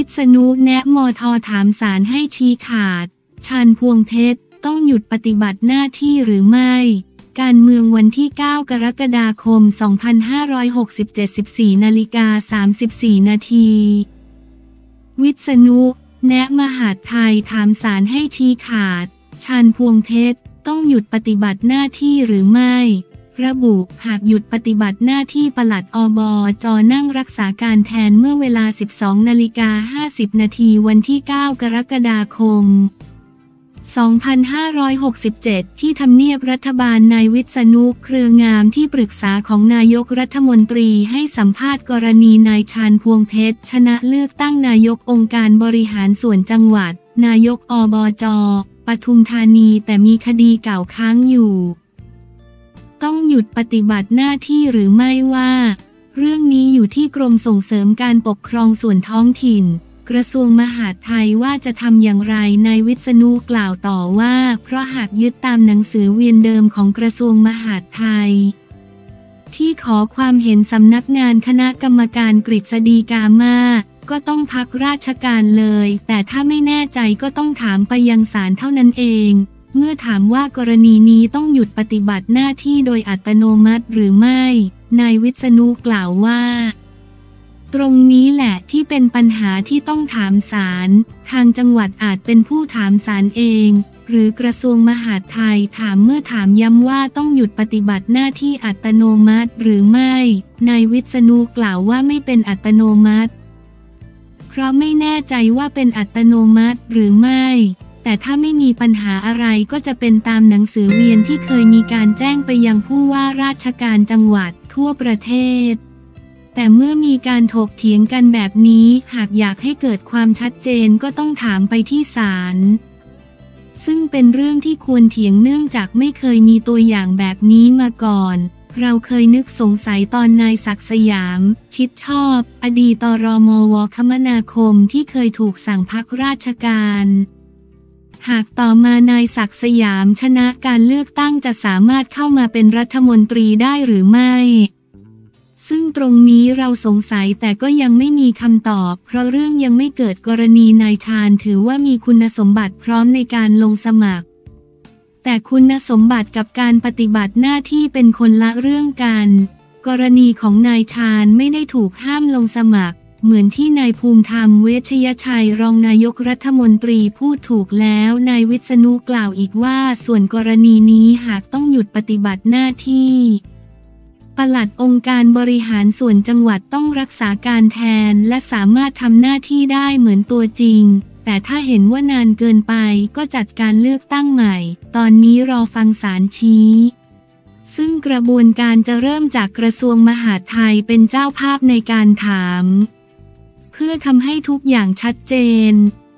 ษณุแนะมท.ถามศาลให้ชี้ขาดชาญพวงเพชรต้องหยุดปฏิบัติหน้าที่หรือไม่การเมืองวันที่ 9 กรกฎาคม 2567 14:34 นาทีวิษณุแนะมหาดไทยถามศาลให้ชี้ขาดชาญพวงเพชรต้องหยุดปฏิบัติหน้าที่หรือไม่ระบุหากหยุดปฏิบัติหน้าที่ปลัดอบจ.นั่งรักษาการแทนเมื่อเวลา 12:50 นาทีวันที่ 9 กรกฎาคม 2567 ที่ทำเนียบรัฐบาลนายวิษณุเครืองามที่ปรึกษาของนายกรัฐมนตรีให้สัมภาษณ์กรณีนายชาญพวงเพชรชนะเลือกตั้งนายกองค์การบริหารส่วนจังหวัดนายกอบจ.ปทุมธานีแต่มีคดีเก่าค้างอยู่ต้องหยุดปฏิบัติหน้าที่หรือไม่ว่าเรื่องนี้อยู่ที่กรมส่งเสริมการปกครองส่วนท้องถิ่นกระทรวงมหาดไทยว่าจะทำอย่างไรนายวิษณุกล่าวต่อว่าเพราะหากยึดตามหนังสือเวียนเดิมของกระทรวงมหาดไทยที่ขอความเห็นสำนักงานคณะกรรมการกฤษฎีกามาก็ต้องพักราชการเลยแต่ถ้าไม่แน่ใจก็ต้องถามไปยังศาลเท่านั้นเองเมื่อถามว่ากรณีนี้ต้องหยุดปฏิบัติหน้าที่โดยอัตโนมัติหรือไม่นายวิษณุกล่าวว่าตรงนี้แหละที่เป็นปัญหาที่ต้องถามศาลทางจังหวัดอาจเป็นผู้ถามศาลเองหรือกระทรวงมหาดไทยถามเมื่อถามย้ำว่าต้องหยุดปฏิบัติหน้าที่อัตโนมัติหรือไม่นายวิษณุกล่าวว่าไม่เป็นอัตโนมัติเพราะไม่แน่ใจว่าเป็นอัตโนมัติหรือไม่แต่ถ้าไม่มีปัญหาอะไรก็จะเป็นตามหนังสือเวียนที่เคยมีการแจ้งไปยังผู้ว่าราชการจังหวัดทั่วประเทศแต่เมื่อมีการถกเถียงกันแบบนี้หากอยากให้เกิดความชัดเจนก็ต้องถามไปที่ศาลซึ่งเป็นเรื่องที่ควรเถียงเนื่องจากไม่เคยมีตัวอย่างแบบนี้มาก่อนเราเคยนึกสงสัยตอนนายศักดิ์สยามชิดชอบอดีตรมว.คมนาคมที่เคยถูกสั่งพักราชการหากต่อมานายศักดิ์สยามชนะการเลือกตั้งจะสามารถเข้ามาเป็นรัฐมนตรีได้หรือไม่ซึ่งตรงนี้เราสงสัยแต่ก็ยังไม่มีคำตอบเพราะเรื่องยังไม่เกิดกรณีนายชาญถือว่ามีคุณสมบัติพร้อมในการลงสมัครแต่คุณสมบัติกับการปฏิบัติหน้าที่เป็นคนละเรื่องกันกรณีของนายชาญไม่ได้ถูกห้ามลงสมัครเหมือนที่นายภูมิธรรมเวชยชัยรองนายกรัฐมนตรีพูดถูกแล้วนายวิษณุกล่าวอีกว่าส่วนกรณีนี้หากต้องหยุดปฏิบัติหน้าที่ปลัดองค์การบริหารส่วนจังหวัดต้องรักษาการแทนและสามารถทำหน้าที่ได้เหมือนตัวจริงแต่ถ้าเห็นว่านานเกินไปก็จัดการเลือกตั้งใหม่ตอนนี้รอฟังศาลชี้ซึ่งกระบวนการจะเริ่มจากกระทรวงมหาดไทยเป็นเจ้าภาพในการถามเพื่อทำให้ทุกอย่างชัดเจน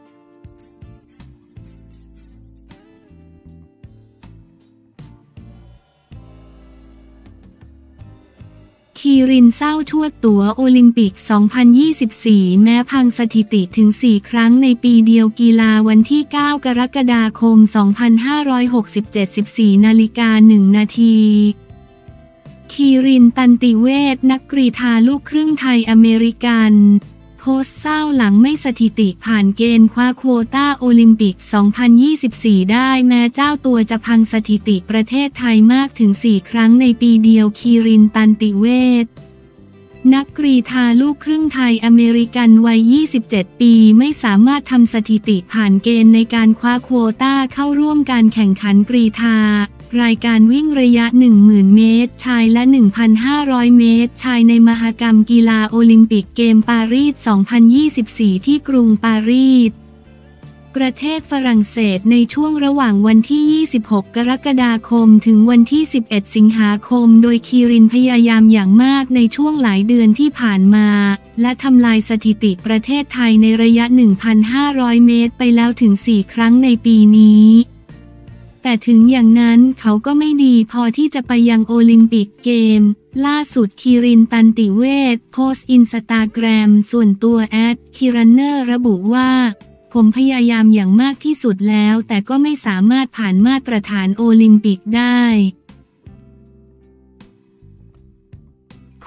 คีรินเศร้าชวดตั๋วโอลิมปิก 2024 แม้พังสถิติถึง 4 ครั้งในปีเดียวกีฬาวันที่ 9 กรกฎาคม 2567 14:01 นาทีคีรินตันติเวชนักกรีฑาลูกครึ่งไทยอเมริกันโพสต์เศร้าหลังไม่สถิติผ่านเกณฑ์คว้าโควต้าโอลิมปิก 2024 ได้แม้เจ้าตัวจะพังสถิติประเทศไทยมากถึง 4 ครั้งในปีเดียวคีรินตันติเวชนักกรีฑาลูกครึ่งไทยอเมริกันวัย 27 ปีไม่สามารถทำสถิติผ่านเกณฑ์ในการคว้าโควต้าเข้าร่วมการแข่งขันกรีฑารายการวิ่งระยะ 10,000 เมตรชายและ 1,500 เมตรชายในมหกรรมกีฬาโอลิมปิกเกมปารีส 2024 ที่กรุงปารีสประเทศฝรั่งเศสในช่วงระหว่างวันที่ 26 กรกฎาคมถึงวันที่ 11 สิงหาคมโดยคีรินพยายามอย่างมากในช่วงหลายเดือนที่ผ่านมาและทำลายสถิติประเทศไทยในระยะ 1,500 เมตรไปแล้วถึง 4 ครั้งในปีนี้แต่ถึงอย่างนั้นเขาก็ไม่ดีพอที่จะไปยังโอลิมปิกเกมล่าสุดคีรินตันติเวชโพสต์อินสตาแกรมส่วนตัว@kirannerระบุว่าผมพยายามอย่างมากที่สุดแล้วแต่ก็ไม่สามารถผ่านมาตรฐานโอลิมปิกได้ผ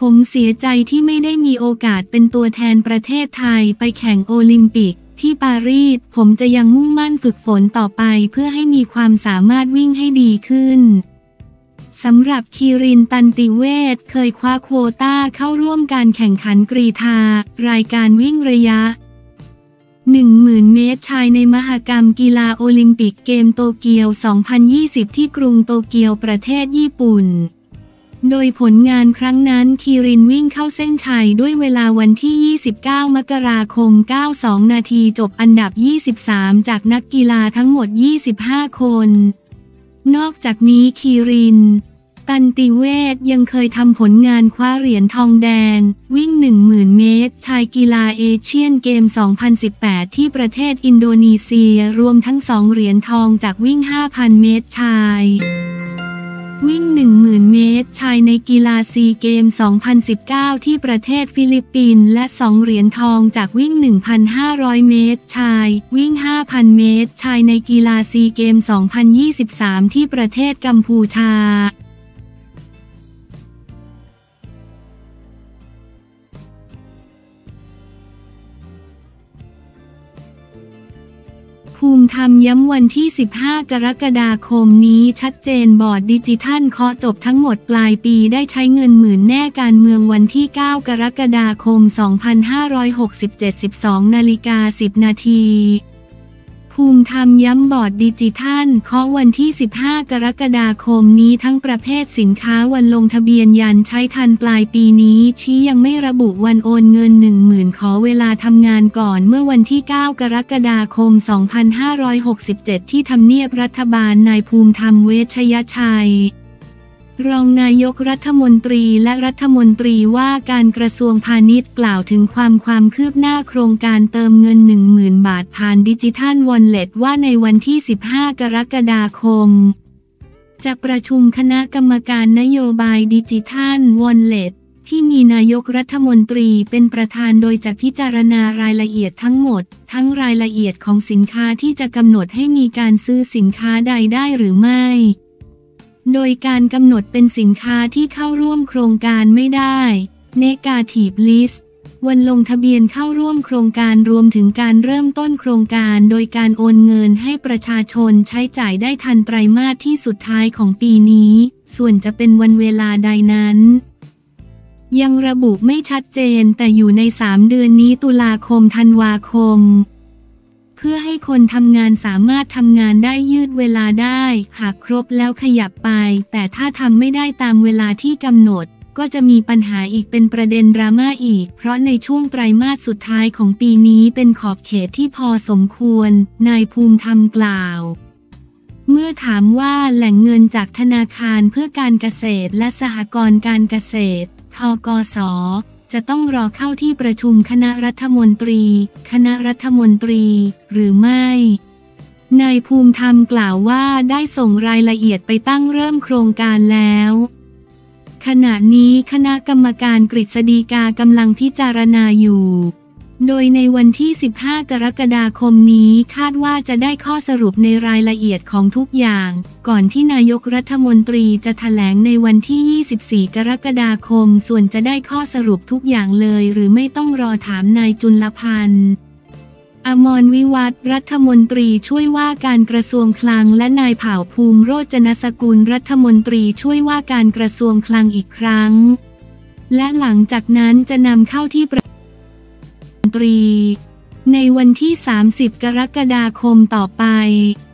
ผมเสียใจที่ไม่ได้มีโอกาสเป็นตัวแทนประเทศไทยไปแข่งโอลิมปิกที่ปารีสผมจะยังมุ่งมั่นฝึกฝนต่อไปเพื่อให้มีความสามารถวิ่งให้ดีขึ้นสำหรับคีริน ตันติเวชเคยคว้าโควต้าเข้าร่วมการแข่งขันกรีฑารายการวิ่งระยะ 10,000 เมตรชายในมหกรรมกีฬาโอลิมปิกเกมโตเกียว 2020 ที่กรุงโตเกียวประเทศญี่ปุ่นโดยผลงานครั้งนั้นคีรินวิ่งเข้าเส้นชัยด้วยเวลาวันที่ 29 มกราคม 92 นาทีจบอันดับ 23 จากนักกีฬาทั้งหมด 25 คน นอกจากนี้คีริน ตันติเวชยังเคยทำผลงานคว้าเหรียญทองแดงวิ่ง 10,000 เมตรชายกีฬาเอเชียนเกม 2018 ที่ประเทศอินโดนีเซียรวมทั้ง2 เหรียญทองจากวิ่ง 5,000 เมตรชายวิ่ง 10,000 เมตรชายในกีฬาซีเกม 2019 ที่ประเทศฟิลิปปินส์และ2 เหรียญทองจากวิ่ง 1,500 เมตรชายวิ่ง 5,000 เมตรชายในกีฬาซีเกม 2023 ที่ประเทศกัมพูชาภูมิธรรมย้ำวันที่ 15 กรกฎาคมนี้ชัดเจนบอร์ดดิจิทัลเคาะจบทั้งหมดปลายปีได้ใช้เงินหมื่นแน่การเมืองวันที่ 9 กรกฎาคม 2567 12:10 นาทีภูมิธรรมย้ำบอร์ดดิจิทัลเคาะวันที่ 15 กรกฎาคมนี้ทั้งประเภทสินค้าวันลงทะเบียนยันใช้ทันปลายปีนี้ชี้ยังไม่ระบุวันโอนเงิน 10,000 ขอเวลาทำงานก่อนเมื่อวันที่ 9 กรกฎาคม 2567 ที่ทำเนียบรัฐบาลนายภูมิธรรมเวชยชัยรองนายกรัฐมนตรีและรัฐมนตรีว่าการกระทรวงพาณิชย์กล่าวถึงความคืบหน้าโครงการเติมเงิน 10,000 บาทผ่านดิจิทัลวอลเล็ตว่าในวันที่ 15 กรกฎาคมจะประชุมคณะกรรมการนโยบายดิจิทัลวอลเล็ตที่มีนายกรัฐมนตรีเป็นประธานโดยจะพิจารณารายละเอียดทั้งหมดทั้งรายละเอียดของสินค้าที่จะกำหนดให้มีการซื้อสินค้าใดได้หรือไม่โดยการกำหนดเป็นสินค้าที่เข้าร่วมโครงการไม่ได้ Negative List วันลงทะเบียนเข้าร่วมโครงการรวมถึงการเริ่มต้นโครงการโดยการโอนเงินให้ประชาชนใช้จ่ายได้ทันไตรมาสที่สุดท้ายของปีนี้ส่วนจะเป็นวันเวลาใดนั้นยังระบุไม่ชัดเจนแต่อยู่ใน3 เดือนนี้ตุลาคมธันวาคมเพื่อให้คนทำงานสามารถทำงานได้ยืดเวลาได้หากครบแล้วขยับไปแต่ถ้าทำไม่ได้ตามเวลาที่กำหนดก็จะมีปัญหาอีกเป็นประเด็นดราม่าอีกเพราะในช่วงไตรมาสสุดท้ายของปีนี้เป็นขอบเขตที่พอสมควรนายภูมิธรรมกล่าวเมื่อถามว่าแหล่งเงินจากธนาคารเพื่อการเกษตรและสหกรณ์การเกษตรธกส.จะต้องรอเข้าที่ประชุมคณะรัฐมนตรีหรือไม่นายภูมิธรรมกล่าวว่าได้ส่งรายละเอียดไปตั้งเริ่มโครงการแล้วขณะนี้คณะกรรมการกฤษฎีกากำลังพิจารณาอยู่โดยในวันที่ 15 กรกฎาคมนี้คาดว่าจะได้ข้อสรุปในรายละเอียดของทุกอย่างก่อนที่นายกรัฐมนตรีจะแถลงในวันที่ 24 กรกฎาคมส่วนจะได้ข้อสรุปทุกอย่างเลยหรือไม่ต้องรอถามนายจุลพันธ์อมรวิวัฒน์รัฐมนตรีช่วยว่าการกระทรวงคลังและนายเผ่าภูมิโรจนสกุลรัฐมนตรีช่วยว่าการกระทรวงคลังอีกครั้งและหลังจากนั้นจะนำเข้าที่ในวันที่ 30 กรกฎาคมต่อไป